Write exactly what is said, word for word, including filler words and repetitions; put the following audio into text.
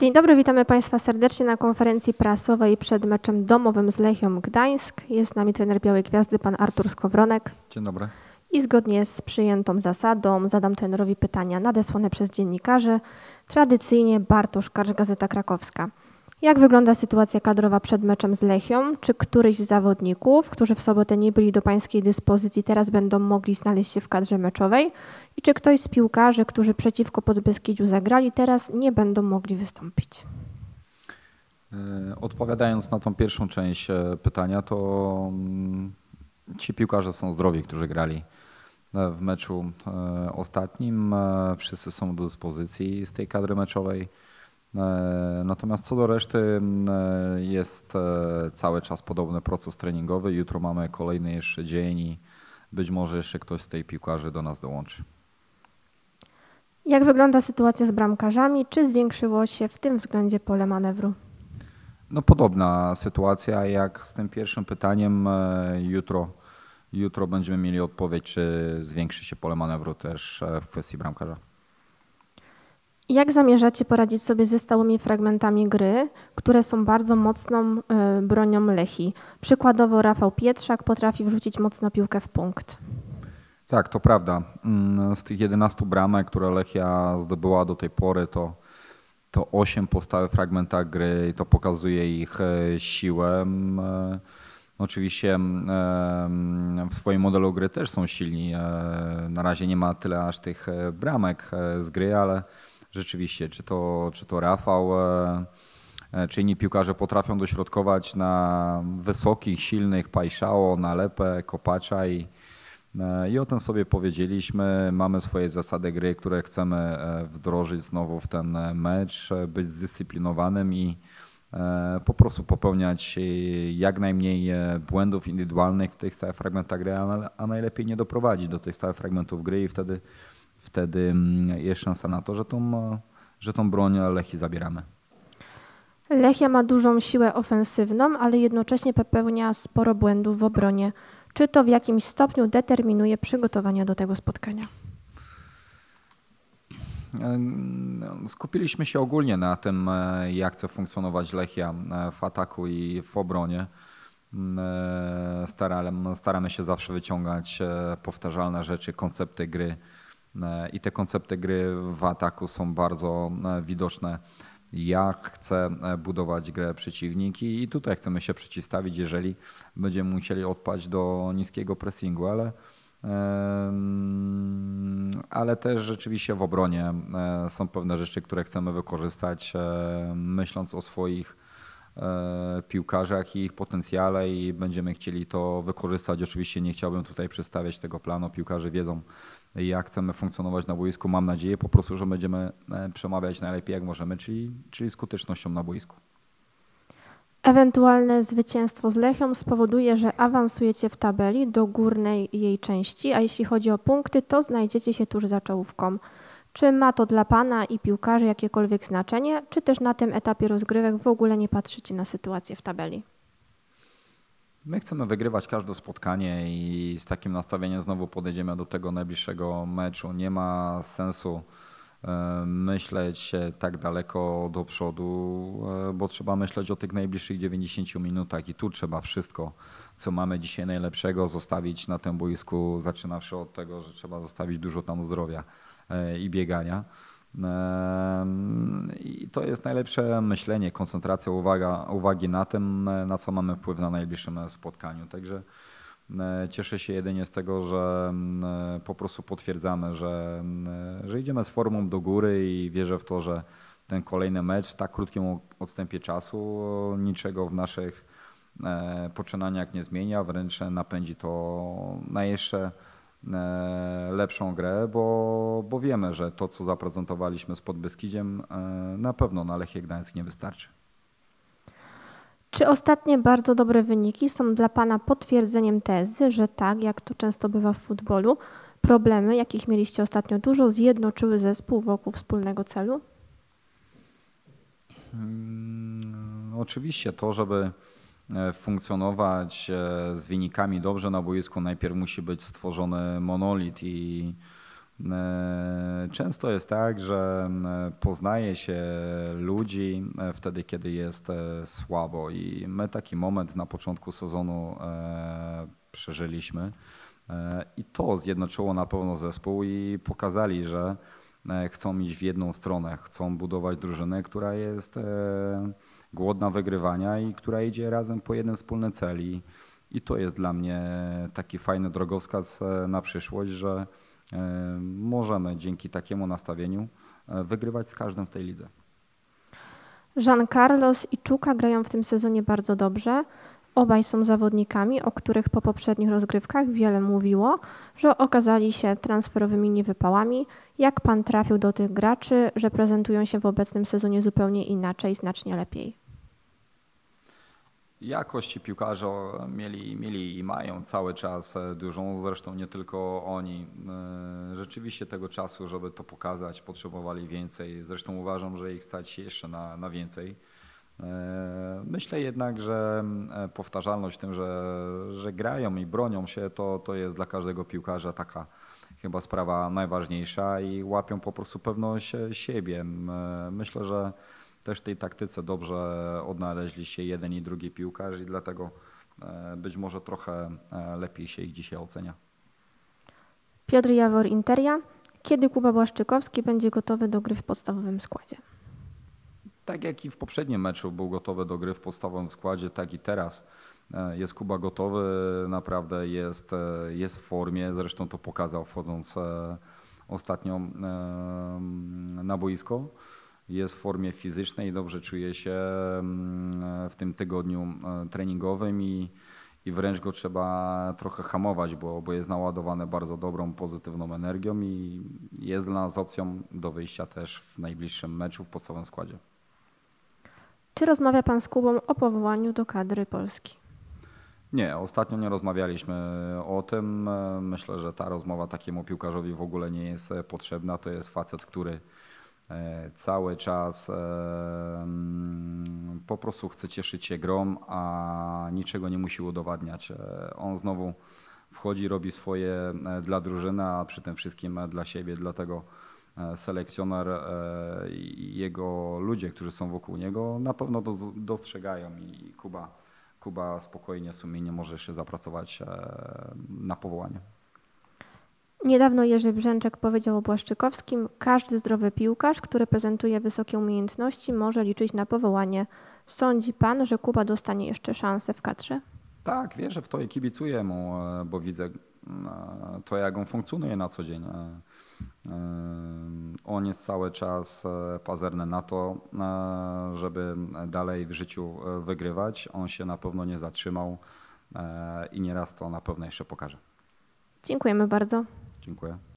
Dzień dobry, witamy Państwa serdecznie na konferencji prasowej przed meczem domowym z Lechią Gdańsk. Jest z nami trener Białej Gwiazdy, pan Artur Skowronek. Dzień dobry. I zgodnie z przyjętą zasadą zadam trenerowi pytania nadesłane przez dziennikarzy. Tradycyjnie Bartosz Karcz, Gazeta Krakowska. Jak wygląda sytuacja kadrowa przed meczem z Lechią? Czy któryś z zawodników, którzy w sobotę nie byli do Pańskiej dyspozycji, teraz będą mogli znaleźć się w kadrze meczowej? I czy ktoś z piłkarzy, którzy przeciwko Podbeskidziu zagrali, teraz nie będą mogli wystąpić? Odpowiadając na tą pierwszą część pytania, to ci piłkarze są zdrowi, którzy grali w meczu ostatnim. Wszyscy są do dyspozycji z tej kadry meczowej. Natomiast co do reszty jest cały czas podobny proces treningowy. Jutro mamy kolejny jeszcze dzień i być może jeszcze ktoś z tej piłkarzy do nas dołączy. Jak wygląda sytuacja z bramkarzami? Czy zwiększyło się w tym względzie pole manewru? No podobna sytuacja jak z tym pierwszym pytaniem. Jutro, jutro będziemy mieli odpowiedź, czy zwiększy się pole manewru też w kwestii bramkarza. Jak zamierzacie poradzić sobie ze stałymi fragmentami gry, które są bardzo mocną bronią Lechii? Przykładowo Rafał Pietrzak potrafi wrzucić mocno piłkę w punkt. Tak, to prawda. Z tych jedenastu bramek, które Lechia zdobyła do tej pory, to, to osiem po stałych fragmentach gry i to pokazuje ich siłę. Oczywiście w swoim modelu gry też są silni. Na razie nie ma tyle aż tych bramek z gry, ale rzeczywiście, czy to, czy to Rafał, czy inni piłkarze potrafią dośrodkować na wysokich, silnych Pajszao, Nalepę, Kopacza i, i o tym sobie powiedzieliśmy. Mamy swoje zasady gry, które chcemy wdrożyć znowu w ten mecz, być zdyscyplinowanym i po prostu popełniać jak najmniej błędów indywidualnych w tych stałych fragmentach gry, a najlepiej nie doprowadzić do tych stałych fragmentów gry i wtedy Wtedy jest szansa na to, że tą, że tą broń Lechii zabieramy. Lechia ma dużą siłę ofensywną, ale jednocześnie popełnia sporo błędów w obronie. Czy to w jakimś stopniu determinuje przygotowania do tego spotkania? Skupiliśmy się ogólnie na tym, jak chce funkcjonować Lechia w ataku i w obronie. Staramy, staramy się zawsze wyciągać powtarzalne rzeczy, koncepty gry. I te koncepty gry w ataku są bardzo widoczne, jak chce budować grę przeciwnik i tutaj chcemy się przeciwstawić, jeżeli będziemy musieli odpaść do niskiego pressingu, ale, ale też rzeczywiście w obronie są pewne rzeczy, które chcemy wykorzystać, myśląc o swoich piłkarzach i ich potencjale i będziemy chcieli to wykorzystać. Oczywiście nie chciałbym tutaj przedstawiać tego planu, piłkarze wiedzą, jak chcemy funkcjonować na boisku. Mam nadzieję po prostu, że będziemy przemawiać najlepiej jak możemy, czyli, czyli skutecznością na boisku. Ewentualne zwycięstwo z Lechią spowoduje, że awansujecie w tabeli do górnej jej części, a jeśli chodzi o punkty, to znajdziecie się tuż za czołówką. Czy ma to dla Pana i piłkarzy jakiekolwiek znaczenie, czy też na tym etapie rozgrywek w ogóle nie patrzycie na sytuację w tabeli? My chcemy wygrywać każde spotkanie i z takim nastawieniem znowu podejdziemy do tego najbliższego meczu. Nie ma sensu myśleć tak daleko do przodu, bo trzeba myśleć o tych najbliższych dziewięćdziesięciu minutach i tu trzeba wszystko, co mamy dzisiaj najlepszego, zostawić na tym boisku, zaczynawszy od tego, że trzeba zostawić dużo tam zdrowia i biegania. I to jest najlepsze myślenie, koncentracja, uwaga, uwagi na tym, na co mamy wpływ na najbliższym spotkaniu. Także cieszę się jedynie z tego, że po prostu potwierdzamy, że, że idziemy z formą do góry i wierzę w to, że ten kolejny mecz w tak krótkim odstępie czasu niczego w naszych poczynaniach nie zmienia, wręcz napędzi to na jeszcze lepszą grę, bo, bo wiemy, że to, co zaprezentowaliśmy z Podbeskidziem, na pewno na Lechię Gdańsk nie wystarczy. Czy ostatnie bardzo dobre wyniki są dla Pana potwierdzeniem tezy, że tak, jak to często bywa w futbolu, problemy, jakich mieliście ostatnio dużo, zjednoczyły zespół wokół wspólnego celu? Hmm, oczywiście to, żeby funkcjonować z wynikami dobrze na boisku, najpierw musi być stworzony monolit i Często jest tak, że poznaje się ludzi wtedy, kiedy jest słabo i my taki moment na początku sezonu przeżyliśmy i to zjednoczyło na pewno zespół i pokazali, że chcą iść w jedną stronę, chcą budować drużynę, która jest głodna wygrywania i która idzie razem po jeden wspólny cel. I, i to jest dla mnie taki fajny drogowskaz na przyszłość, że możemy dzięki takiemu nastawieniu wygrywać z każdym w tej lidze. Jean Carlos i Czuka grają w tym sezonie bardzo dobrze. Obaj są zawodnikami, o których po poprzednich rozgrywkach wiele mówiło, że okazali się transferowymi niewypałami. Jak pan trafił do tych graczy, że prezentują się w obecnym sezonie zupełnie inaczej, znacznie lepiej? Jakości piłkarze mieli, mieli i mają cały czas dużą, zresztą nie tylko oni. Rzeczywiście tego czasu, żeby to pokazać, potrzebowali więcej. Zresztą uważam, że ich stać jeszcze na, na więcej. Myślę jednak, że powtarzalność w tym, że, że grają i bronią się, to, to jest dla każdego piłkarza taka chyba sprawa najważniejsza i łapią po prostu pewność siebie. Myślę, że też w tej taktyce dobrze odnaleźli się jeden i drugi piłkarz i dlatego być może trochę lepiej się ich dzisiaj ocenia. Piotr Jawor, Interia. Kiedy Kuba Błaszczykowski będzie gotowy do gry w podstawowym składzie? Tak jak i w poprzednim meczu był gotowy do gry w podstawowym składzie, tak i teraz jest Kuba gotowy, naprawdę jest, jest w formie, zresztą to pokazał wchodząc ostatnio na boisko. Jest w formie fizycznej, dobrze czuje się w tym tygodniu treningowym i, i wręcz go trzeba trochę hamować, bo, bo jest naładowany bardzo dobrą, pozytywną energią i jest dla nas opcją do wyjścia też w najbliższym meczu w podstawowym składzie. Czy rozmawia pan z Kubą o powołaniu do kadry Polski? Nie, ostatnio nie rozmawialiśmy o tym. Myślę, że ta rozmowa takiemu piłkarzowi w ogóle nie jest potrzebna. To jest facet, który cały czas po prostu chce cieszyć się grą, a niczego nie musi udowadniać. On znowu wchodzi, robi swoje dla drużyny, a przy tym wszystkim dla siebie. Dlatego selekcjoner i jego ludzie, którzy są wokół niego, na pewno dostrzegają i Kuba, Kuba spokojnie, sumiennie może jeszcze zapracować na powołanie. Niedawno Jerzy Brzęczek powiedział o Błaszczykowskim: każdy zdrowy piłkarz, który prezentuje wysokie umiejętności, może liczyć na powołanie. Sądzi pan, że Kuba dostanie jeszcze szansę w kadrze? Tak, wierzę w to i kibicuję mu, bo widzę to, jak on funkcjonuje na co dzień. On jest cały czas pazerny na to, żeby dalej w życiu wygrywać. On się na pewno nie zatrzymał i nieraz to na pewno jeszcze pokaże. Dziękujemy bardzo. Dziękuję.